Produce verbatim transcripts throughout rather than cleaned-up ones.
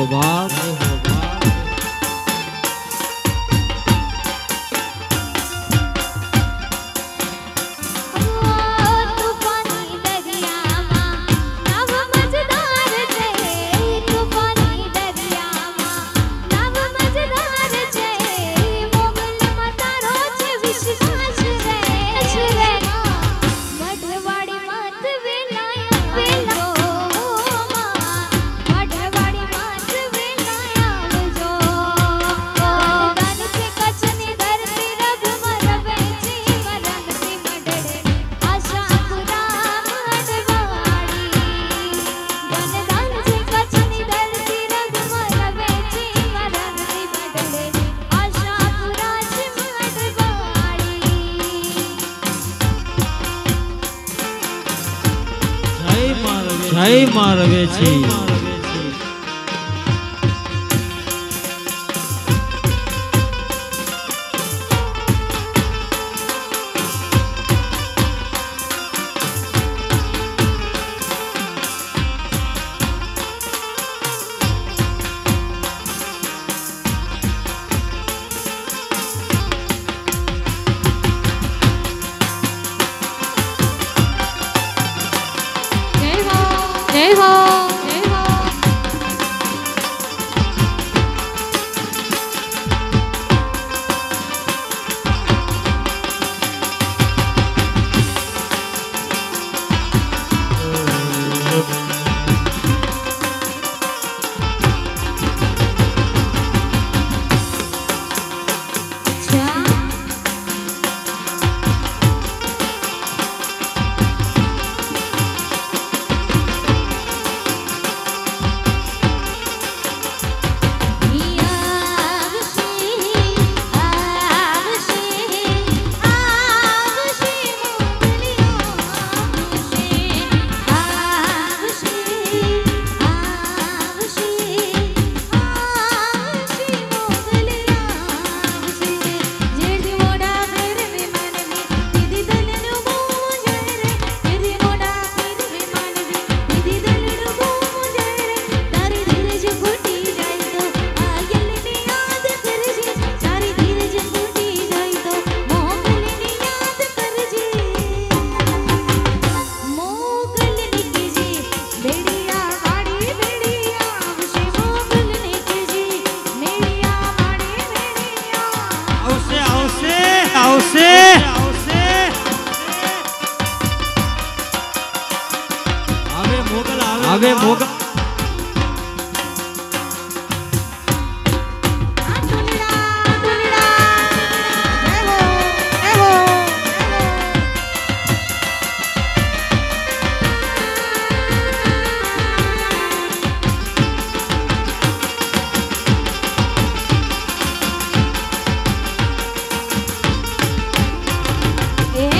हो बाप, जय हो बाप। जय मारवे छी। जय हो आवे मोगल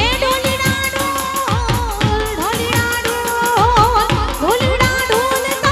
ढोलना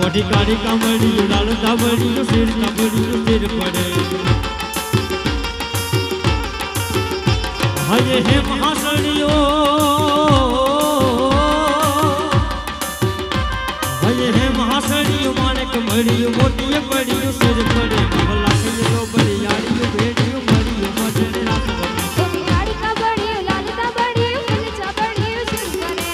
मोटी कारी कामड़ी लाल दाबड़ी सिर दाबड़ी सिर पड़े हये हे महासड़ियो हये हे महासड़ियो माने कमड़ियो मोटी पड़ियो सिर पड़े भला कहियो बड़ी यारियो भेड़ियो मरियो मजने रात मोटी कारी कामड़ी लाल दाबड़ी सिर दाबड़ी सिर पड़े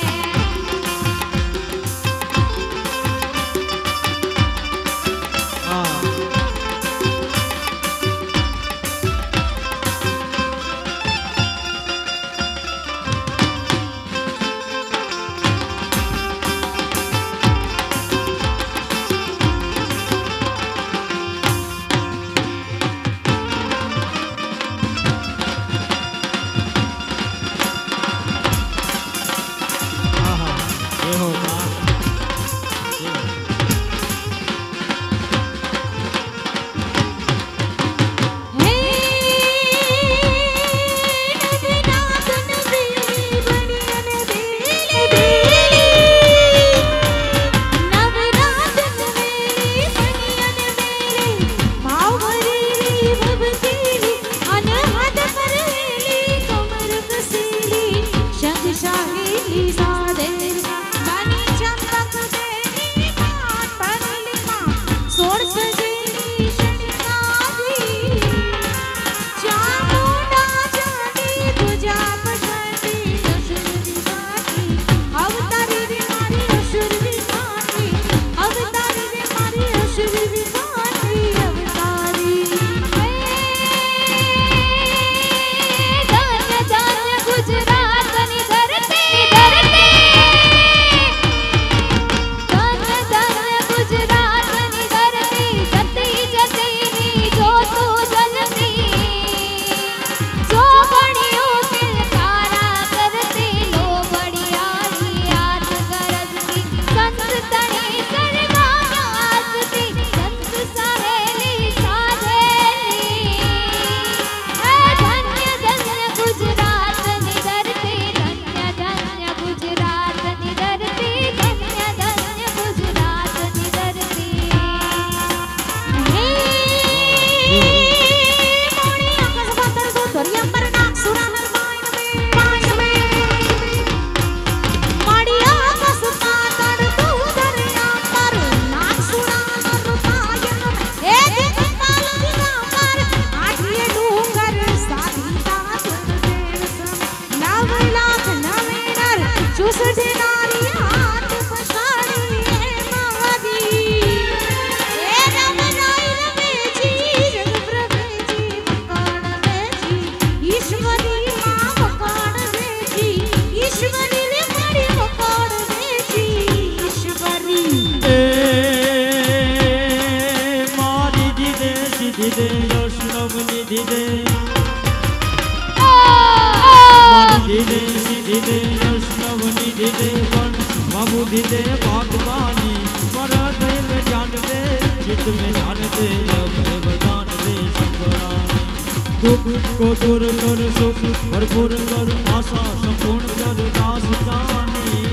को दूर कर सुख भरपूर कर आशा संपूर्ण कर दास जानी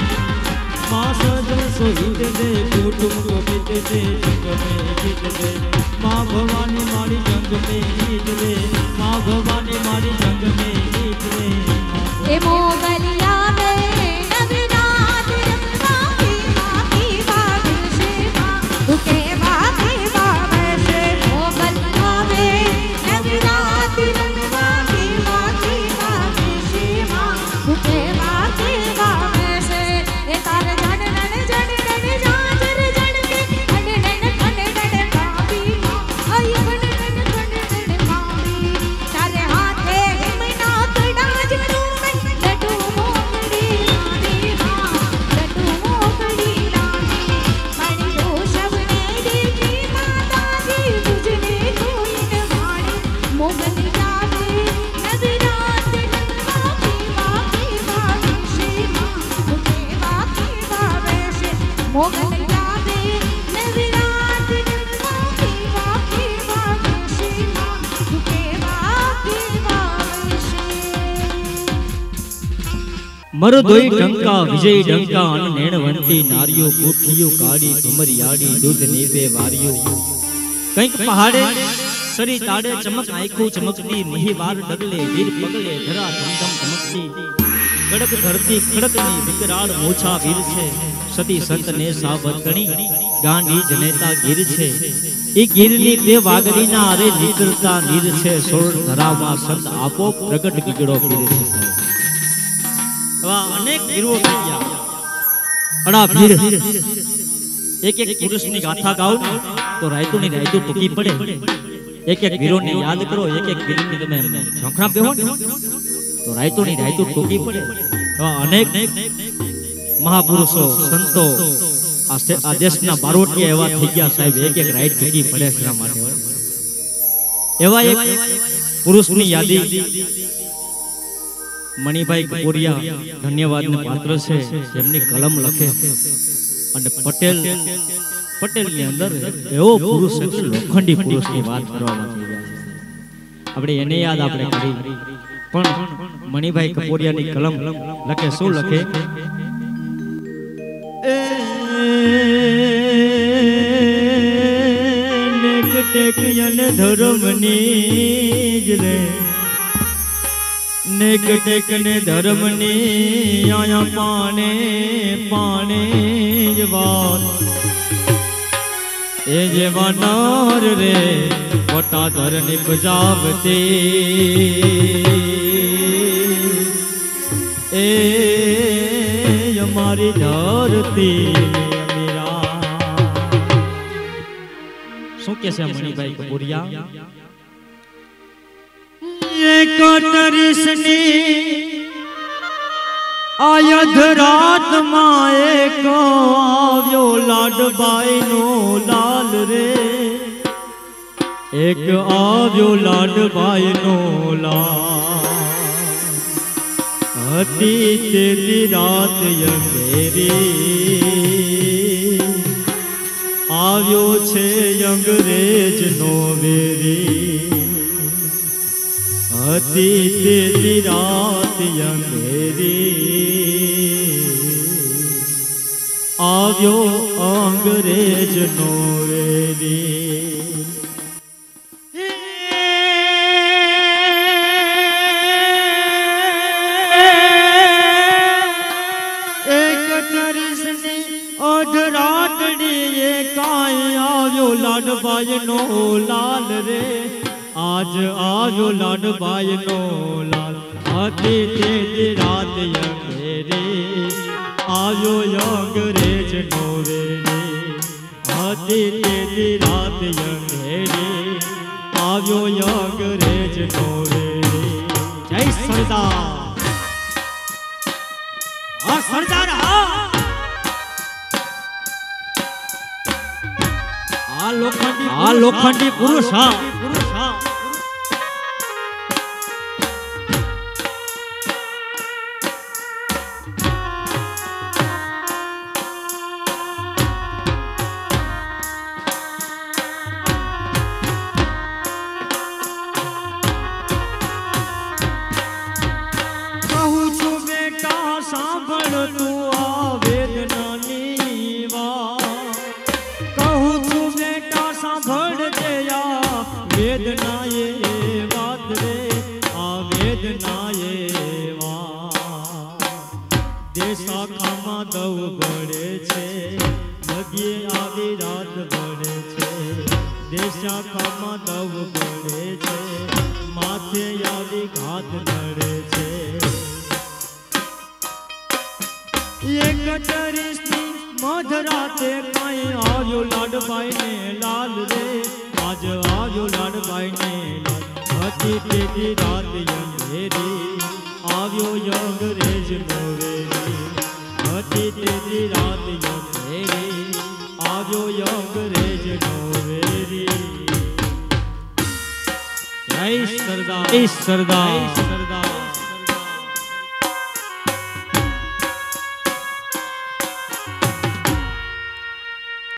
माँ सजन सोहित दे कुटुंब को बीत दे जंग में जीत दे माँ भवानी मारी जंग में जीत दे माँ भवानी मारी जंग में जीत दे ए मोगलिया में नगरात रंगा की माँ की बात से माँ दुखे बाकी बाबे से मोगलिया में नगरात रंगा की माँ की बात से माँ दुखे बाकी बाबे से ए तार जड़ नन जड़ नन जाजर जड़ के खड़ नन खड़ नन काबी माँ आई खड़ नन खड़ नन काबी तारे हाथे हिमना कड़ा जड़ू में लड्डू मोकड़ी रानी माँ लड्डू मोकड़ी रानी मणि दो शबने देखी माता जी तुझने कोई न मानी मोगल जावे नगरात नंगा की बाकी बाबे से माँ दुखे बाकी बाबे से मोगल जावे नगरात नंगा की बाकी बाबे से माँ दुखे बाकी बाबे से મરદોઈ ટંકા વિજય ડંકા અન નેણવંતી નારીઓ કોઠીઓ કાળી ભમરિયાડી દૂધ નીવે વારીઓ કંઈક પહાડે સરી તાડે ચમક આંખો ચમકતી મહીવાર ડગલે વીર પગલે ધરા ધમધમ ચમકતી કડક ધરતી ખડકની વિકરાળ મોછા વીર છે સતી સંતને સાવતણી ગાંડી જનેતા ગીર છે એ ગીરની બે વાગડીના અરે નીકળતા નીર છે સોળ ધરામાં સંત આપો પ્રગટ ગીગડો પીર છે આવા અનેક વીરો થઈ ગયા અડા ભીર એક એક પુરુષની ગાથા ગાઓ તો રાયતુની રાયતુ ટૂંકી પડે એક એક વીરોને યાદ કરો એક એક વીરની તમે ઝંખણા બેહો તો રાયતુની રાયતુ ટૂંકી પડે આવા અનેક મહાપુરુષો સંતો આ દેશના બારોટિયા એવા થઈ ગયા સાહેબ એક એક રાઈટ ટૂંકી પડે એના માટે એવા એક પુરુષની યાદી મણિભાઈ કપૂરિયા ધન્યવાદને પાત્ર છે જેમની કલમ લખે અને પટેલ પટેલની અંદર એવો પુરુષ એટલે લોખંડી પુરુષની વાત કરવામાં થઈ ગયા છે આપણે એને યાદ આપણે કરી પણ મણિભાઈ કપૂરિયાની કલમ લખે શું લખે નેક ટેકયન ધર્મની જ રે નેક ટેકને ધર્મની આયા પાણે પાણે જ વાત એ જેવા નાર રે વટાધર નિપજાવતી એ અમારી ધરતી શું કે છે મણિભાઈ કપૂરિયા એકત્રીસની આયધ રાતમાં એક આવ્યો લાડબાઈ નો લાલ રે એક આવ્યો લાડબાઈ નો લાલ હતી તેરી રાત અંધેરી આવ્યો છે અંગ્રેજ નો વેરી હતી તેરી રાત અંધેરી આવ્યો અંગ્રેજ નો વેરી લાડબાઈ નો લાલ રે આજ આવ્યો લાડબાઈ નો લાલ હતી તે રાત અંધેરી આવ્યો અંગ્રેજ નો વેરી હતી તે રાત અંધેરી આવ્યો અંગ્રેજ નો વેરી જય સરદાર આ સરદાર આ આ લોખંડી પુરુષ હા કહું છું બેટા સાંભળ તું આ વેદનાની વાત કહું છું બેટા સાંભળ દયા વેદનાએ વાત રે આ વેદનાએ વાત દેશા ખામાં દવ બળે છે નદીએ આવી રાત બળે છે દેશા ખામાં દવ બળે છે માથે આવી ઘાત નડે છે એકત્રીસની મધરાતે કઈ આવ્યો લાડબાઈ ને લાલ રે આજ આવ્યો લાડબાઈ ને લાલ હતી તેરી રાત અંધેરી આવ્યો અંગ્રેજ નો વેરી હતી તેરી રાત અંધેરી આવ્યો અંગ્રેજ નો વેરી જય સરદાર જય સરદાર